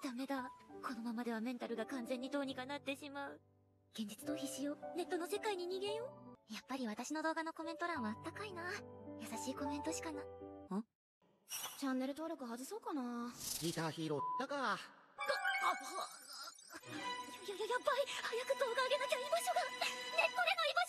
ダメだ。このままではメンタルが完全にどうにかなってしまう。現実逃避しよう。ネットの世界に逃げよう。やっぱり私の動画のコメント欄はあったかいな。優しいコメントしかな。 チャンネル登録外そうかな。 ギターヒーローだか。 やばい。早く動画上げなきゃ居場所が。ネットでの居場